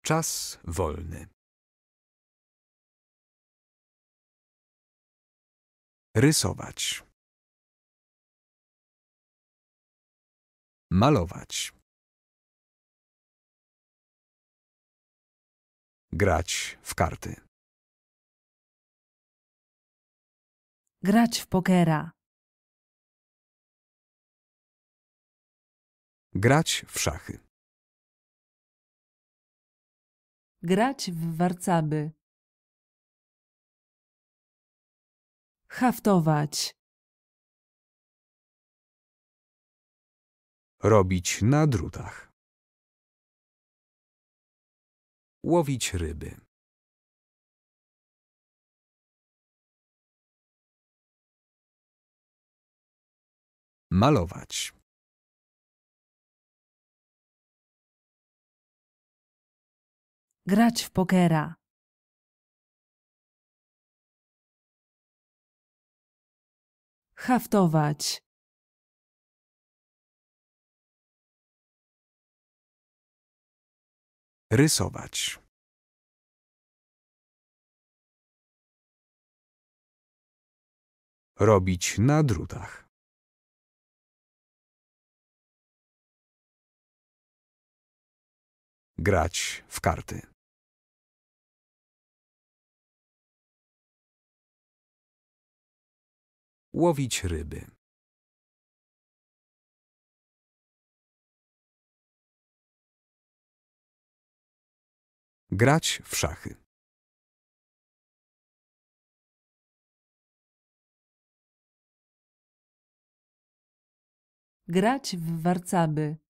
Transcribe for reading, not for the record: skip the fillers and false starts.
Czas wolny. Rysować. Malować. Grać w karty. Grać w pokera. Grać w szachy. Grać w warcaby. Haftować. Robić na drutach. Łowić ryby. Malować. Grać w pokera. Haftować. Rysować. Robić na drutach. Grać w karty. Łowić ryby. Grać w szachy. Grać w warcaby.